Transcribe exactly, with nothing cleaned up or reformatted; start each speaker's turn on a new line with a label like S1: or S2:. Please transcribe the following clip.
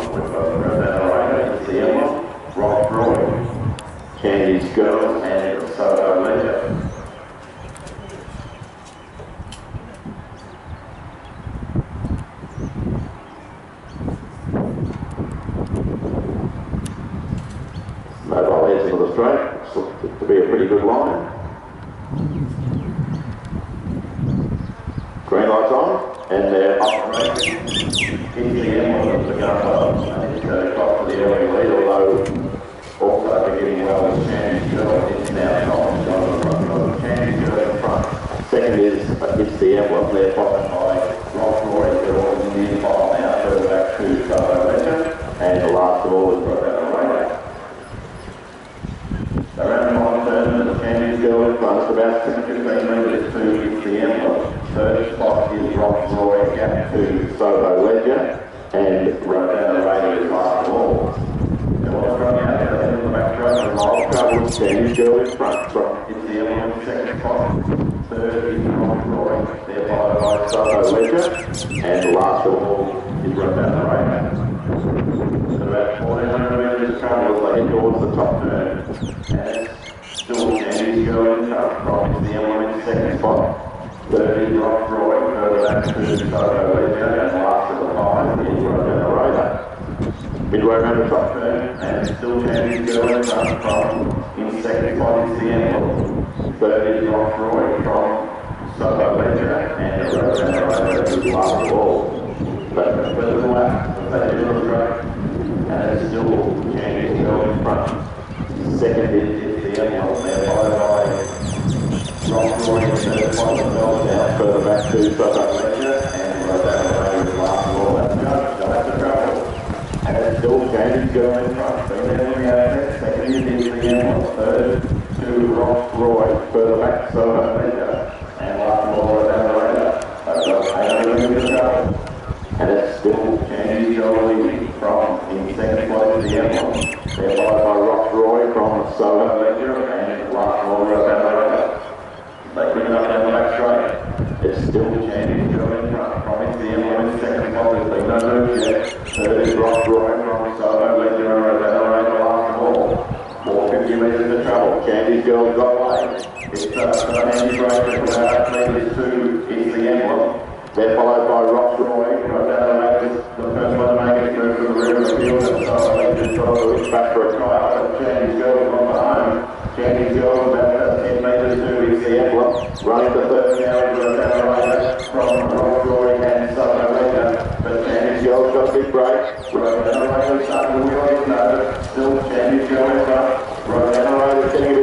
S1: with both Rosanna It's the emblem, Rock Roy, Candy's Girls, and Soho Ledger. Mobile heads into the straight, looks to be a pretty good line. Green lights on, and they're up and racing. Into the emblem of the gun and it's going to cross to the early lead, although also beginning well with Candy's Girl. It's now on the front. Candy's Girl in front. Second is uh, It's the Emblem, they're followed by Rock Roy, they're all in the final now, further back to Soho Ledger, and the last of all is Rosanna Ray. Around the final turn, the Candy's Girl in front, it's about ten to fifteen metres to It's the Emblem. Third spot is Rock Roy, gap to Soho Ledger, and Rosanna Ray is last of all. And what's from the outside in the back straight, the mile travel is Candy's Girl in front from It's the Emblem, second spot. Third is Rock Roy, they're followed by Soho Ledger, and last of all is Rosanna Ray. So about fourteen hundred metres travel as they head towards the top turn. And still Candy's Girl in front from It's the Emblem in second spot. Third is Rock Roy, further back to Soho Ledger, and last of the five is Rosanna Ray. Midway around the top turn, and still Candy's Girl in front from in second spot is the Emblem. Third is Rock Roy from Soho Ledger, and Rosanna Ray is last of all. But the further lap, the further to the straight, and it's still Candy's Girl in front. Second is It's the Emblem, they're followed by Rock Roy in third spot, the bell down further back to Soho Ledger, and Rosanna Ray is last of all. That's enough, so that's the travel. And it's still Candy's Girl in front. Been there in the outfit. Second is It's the Emblem. Third to Rock Roy, further back to Soho Ledger, and last of all Rosanna Ray. So eight hundred metres to travel. And it's still Candy's Girl leading from in second place is the Emblem. They're followed by Rock Roy from Soho Ledger, and last of all Rosanna Ray. They bring it up down the back straight. It's still Candy's Girl in front from It's the Emblem in second spot. There's been no move yet. Third is Rock Roy from Soho Ledger, and Rosanna Ray the last of all. More fifty metres to travel. Candy's Girl got away. It's uh, a handy break for about eight metres to It's the Emblem. They're followed by Rock Roy. Rosanna Ray is the first one to make it through from the rear of the field, and Soho Ledger tries to reach back for a try, but Candy's Girl from behind. Candy's Girl about ten metres to It's the Emblem. Running the third now is Rosanna Ray from Rock Roy and Soho Ledger, but Candy's Girl's got a big break. Rosanna Ray is starting to wheel in though. Still Candy's Girl in front. Rosanna Ray is getting